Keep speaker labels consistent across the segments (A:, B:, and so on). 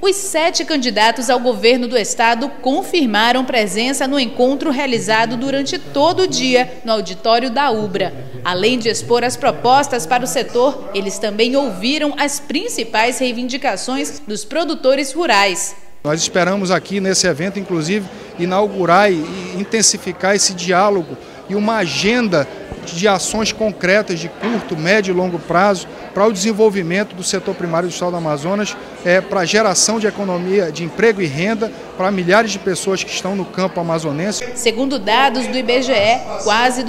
A: Os 7 candidatos ao governo do estado confirmaram presença no encontro realizado durante todo o dia no auditório da Ubra. Além de expor as propostas para o setor, eles também ouviram as principais reivindicações dos produtores rurais.
B: Nós esperamos aqui nesse evento, inclusive, inaugurar e intensificar esse diálogo e uma agenda de ações concretas de curto, médio e longo prazo para o desenvolvimento do setor primário do estado do Amazonas, para a geração de economia, de emprego e renda para milhares de pessoas que estão no campo amazonense.
A: Segundo dados do IBGE, quase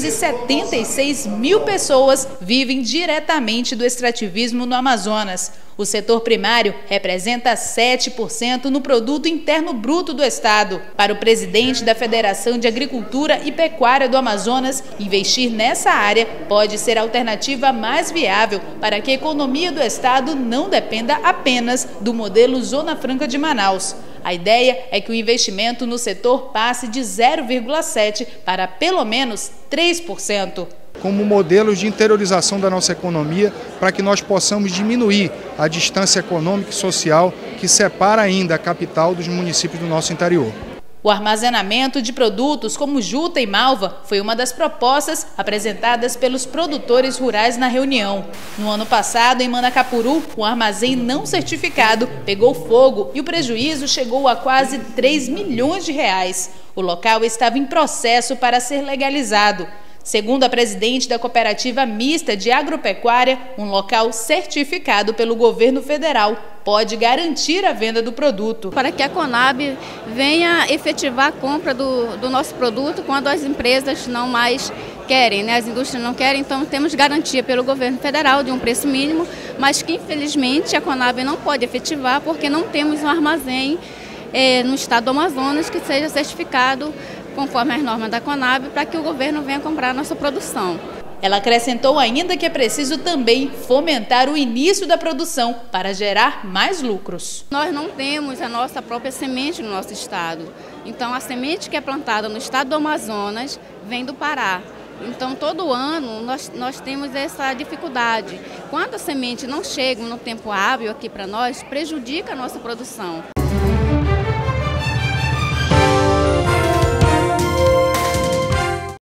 A: 276 mil pessoas vivem diretamente do extrativismo no Amazonas. O setor primário representa 7% no produto interno bruto do estado. Para o presidente da Federação de Agricultura e Pecuária do Amazonas, investir nessa área pode ser a alternativa mais viável para que a economia do estado não dependa apenas do modelo Zona Franca de Manaus. A ideia é que o investimento no setor passe de 0,7% para pelo menos 3%.
B: Como modelos de interiorização da nossa economia, para que nós possamos diminuir a distância econômica e social que separa ainda a capital dos municípios do nosso interior.
A: O armazenamento de produtos como juta e malva foi uma das propostas apresentadas pelos produtores rurais na reunião. No ano passado, em Manacapuru, um armazém não certificado pegou fogo e o prejuízo chegou a quase 3 milhões de reais. O local estava em processo para ser legalizado. Segundo a presidente da Cooperativa Mista de Agropecuária, um local certificado pelo governo federal pode garantir a venda do produto.
C: Para que a Conab venha efetivar a compra do nosso produto quando as empresas não mais querem, né? As indústrias não querem, então temos garantia pelo governo federal de um preço mínimo, mas que infelizmente a Conab não pode efetivar porque não temos um armazém no estado do Amazonas que seja certificado conforme as normas da Conab, para que o governo venha comprar a nossa produção.
A: Ela acrescentou ainda que é preciso também fomentar o início da produção para gerar mais lucros.
C: Nós não temos a nossa própria semente no nosso estado. Então, a semente que é plantada no estado do Amazonas vem do Pará. Então, todo ano nós temos essa dificuldade. Quando a semente não chega no tempo hábil aqui para nós, prejudica a nossa produção.